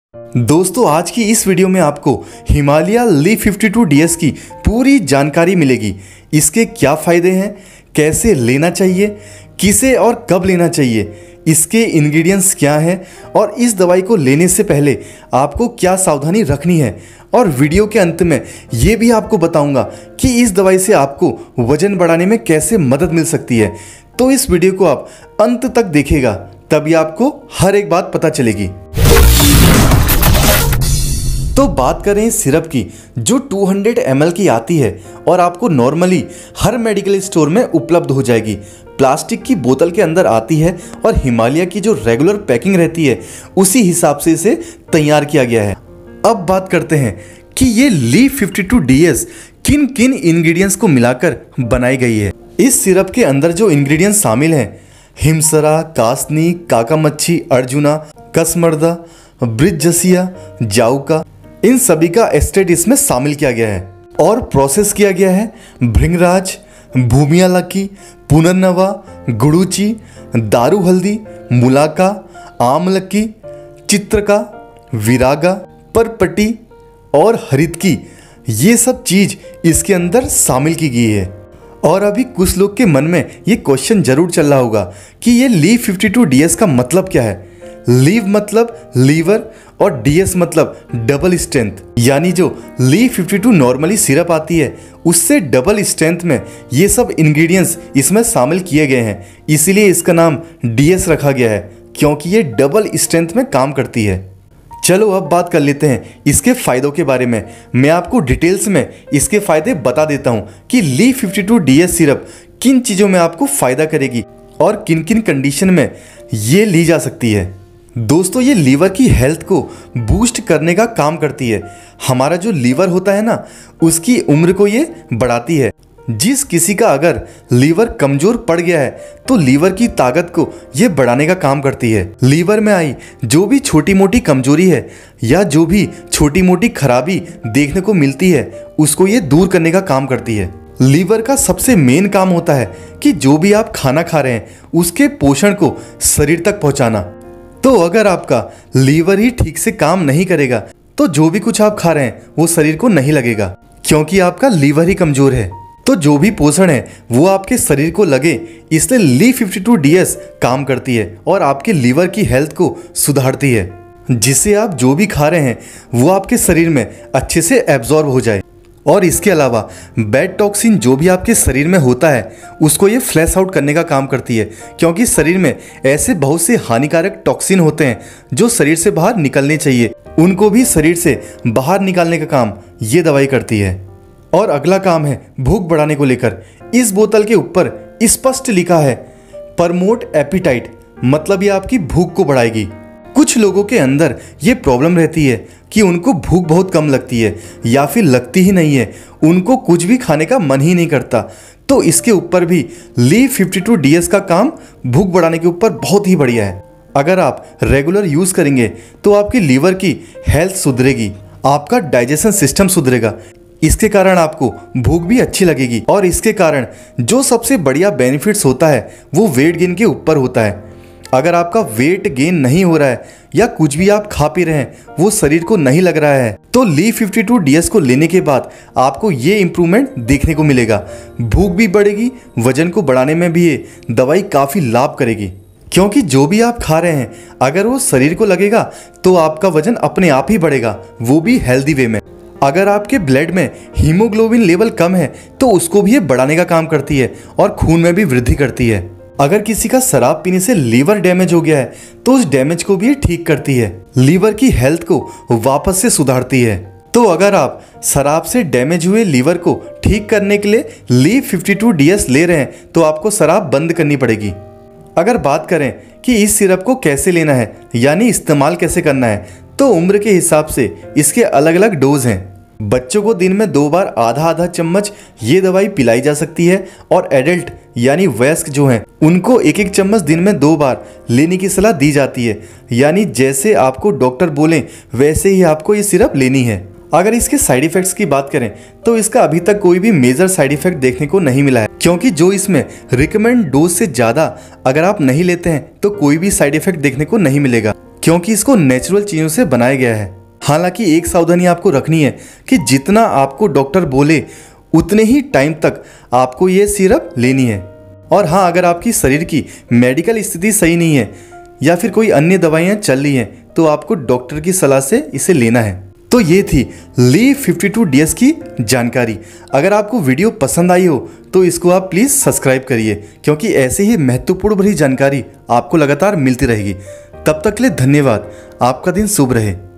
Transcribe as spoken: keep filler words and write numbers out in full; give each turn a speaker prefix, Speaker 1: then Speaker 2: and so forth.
Speaker 1: दोस्तों आज की इस वीडियो में आपको Himalaya Liv fifty two D S की पूरी जानकारी मिलेगी। इसके क्या फ़ायदे हैं, कैसे लेना चाहिए, किसे और कब लेना चाहिए, इसके इंग्रेडिएंट्स क्या हैं और इस दवाई को लेने से पहले आपको क्या सावधानी रखनी है। और वीडियो के अंत में ये भी आपको बताऊंगा कि इस दवाई से आपको वजन बढ़ाने में कैसे मदद मिल सकती है। तो इस वीडियो को आप अंत तक देखिएगा, तभी आपको हर एक बात पता चलेगी। तो बात करें इस सिरप की जो दो सौ एम एल की आती है और आपको नॉर्मली हर मेडिकल स्टोर में उपलब्ध हो जाएगी। प्लास्टिक की बोतल के अंदर आती है और हिमालय की जो रेगुलर पैकिंग रहती है उसी हिसाब से इसे तैयार किया गया है। अब बात करते हैं कि ये Liv fifty two D S किन किन इंग्रेडिएंट्स को मिलाकर बनाई गई है। इस सिरप के अंदर जो इंग्रेडिएंट्स शामिल हैं, हिमसरा, कासनी, काकामच्छी, अर्जुना, कसमर्दा, ब्रिजसिया, जाउका, इन सभी का एस्टेट इसमें शामिल किया गया है और प्रोसेस किया गया है भृंगराज, भूमियालकी, पुनर्नवा, गुड़ूची, दारू हल्दी, मुलाका, आमलकी, चित्रका, विरागा, परपटी और हरितकी, ये सब चीज इसके अंदर शामिल की गई है। और अभी कुछ लोग के मन में ये क्वेश्चन जरूर चल रहा होगा कि ये Liv fifty two D S का मतलब क्या है। लीव मतलब लीवर और डीएस मतलब डबल स्ट्रेंथ, यानी जो Liv fifty two normally syrup आती है उससे डबल स्ट्रेंथ में ये सब इंग्रेडिएंट्स इसमें शामिल किए गए हैं। इसीलिए इसका नाम डीएस रखा गया है, क्योंकि ये डबल स्ट्रेंथ में काम करती है। चलो अब बात कर लेते हैं इसके फ़ायदों के बारे में। मैं आपको डिटेल्स में इसके फ़ायदे बता देता हूँ कि Liv fifty two D S syrup किन चीज़ों में आपको फ़ायदा करेगी और किन किन कंडीशन में ये ली जा सकती है। दोस्तों ये लीवर की हेल्थ को बूस्ट करने का काम करती है। हमारा जो लीवर होता है ना, उसकी उम्र को ये बढ़ाती है। जिस किसी का अगर लीवर कमज़ोर पड़ गया है तो लीवर की ताकत को ये बढ़ाने का काम करती है। लीवर में आई जो भी छोटी मोटी कमजोरी है या जो भी छोटी मोटी खराबी देखने को मिलती है उसको ये दूर करने का काम करती है। लीवर का सबसे मेन काम होता है कि जो भी आप खाना खा रहे हैं उसके पोषण को शरीर तक पहुँचाना। तो अगर आपका लीवर ही ठीक से काम नहीं करेगा तो जो भी कुछ आप खा रहे हैं वो शरीर को नहीं लगेगा, क्योंकि आपका लीवर ही कमजोर है। तो जो भी पोषण है वो आपके शरीर को लगे, इसलिए Liv fifty two D S काम करती है और आपके लीवर की हेल्थ को सुधारती है, जिससे आप जो भी खा रहे हैं वो आपके शरीर में अच्छे से एब्जॉर्ब हो जाए। और इसके अलावा बैड टॉक्सिन जो भी आपके शरीर में होता है उसको ये फ्लैश आउट करने का काम करती है, क्योंकि शरीर में ऐसे बहुत से हानिकारक टॉक्सिन होते हैं जो शरीर से बाहर निकलने चाहिए, उनको भी शरीर से बाहर निकालने का काम ये दवाई करती है। और अगला काम है भूख बढ़ाने को लेकर। इस बोतल के ऊपर स्पष्ट लिखा है प्रमोट एपिटाइट, मतलब ये आपकी भूख को बढ़ाएगी। कुछ लोगों के अंदर ये प्रॉब्लम रहती है कि उनको भूख बहुत कम लगती है या फिर लगती ही नहीं है, उनको कुछ भी खाने का मन ही नहीं करता। तो इसके ऊपर भी Liv fifty two D S का काम भूख बढ़ाने के ऊपर बहुत ही बढ़िया है। अगर आप रेगुलर यूज़ करेंगे तो आपकी लीवर की हेल्थ सुधरेगी, आपका डाइजेशन सिस्टम सुधरेगा, इसके कारण आपको भूख भी अच्छी लगेगी। और इसके कारण जो सबसे बढ़िया बेनिफिट्स होता है वो वेट गेन के ऊपर होता है। अगर आपका वेट गेन नहीं हो रहा है या कुछ भी आप खा पी रहे हैं वो शरीर को नहीं लग रहा है तो Liv fifty two D S को लेने के बाद आपको ये इम्प्रूवमेंट देखने को मिलेगा। भूख भी बढ़ेगी, वजन को बढ़ाने में भी ये दवाई काफ़ी लाभ करेगी, क्योंकि जो भी आप खा रहे हैं अगर वो शरीर को लगेगा तो आपका वजन अपने आप ही बढ़ेगा, वो भी हेल्दी वे में। अगर आपके ब्लड में हीमोग्लोबिन लेवल कम है तो उसको भी ये बढ़ाने का काम करती है और खून में भी वृद्धि करती है। अगर किसी का शराब पीने से लीवर डैमेज हो गया है तो उस डैमेज को भी ये ठीक करती है, लीवर की हेल्थ को वापस से सुधारती है। तो अगर आप शराब से डैमेज हुए लीवर को ठीक करने के लिए Liv fifty two D S ले रहे हैं तो आपको शराब बंद करनी पड़ेगी। अगर बात करें कि इस सिरप को कैसे लेना है यानी इस्तेमाल कैसे करना है, तो उम्र के हिसाब से इसके अलग अलग डोज हैं। बच्चों को दिन में दो बार आधा आधा चम्मच ये दवाई पिलाई जा सकती है और एडल्ट यानी वयस्क जो हैं उनको एक एक चम्मच दिन में दो बार लेने की सलाह दी जाती है, यानी जैसे आपको डॉक्टर बोलें वैसे ही आपको ये सिरप लेनी है। अगर इसके साइड इफेक्ट्स की बात करें तो इसका अभी तक कोई भी मेजर साइड इफेक्ट देखने को नहीं मिला है, क्योंकि जो इसमें रिकमेंड डोज से ज़्यादा अगर आप नहीं लेते हैं तो कोई भी साइड इफेक्ट देखने को नहीं मिलेगा। क्योंकि इसको नेचुरल चीज़ों से बनाया गया है। हालांकि एक सावधानी आपको रखनी है कि जितना आपको डॉक्टर बोले उतने ही टाइम तक आपको ये सिरप लेनी है। और हाँ, अगर आपकी शरीर की मेडिकल स्थिति सही नहीं है या फिर कोई अन्य दवाइयाँ चल रही हैं तो आपको डॉक्टर की सलाह से इसे लेना है। तो ये थी Liv fifty two D S की जानकारी। अगर आपको वीडियो पसंद आई हो तो इसको आप प्लीज़ सब्सक्राइब करिए, क्योंकि ऐसे ही महत्वपूर्ण भरी जानकारी आपको लगातार मिलती रहेगी। तब तक के लिए धन्यवाद। आपका दिन शुभ रहे।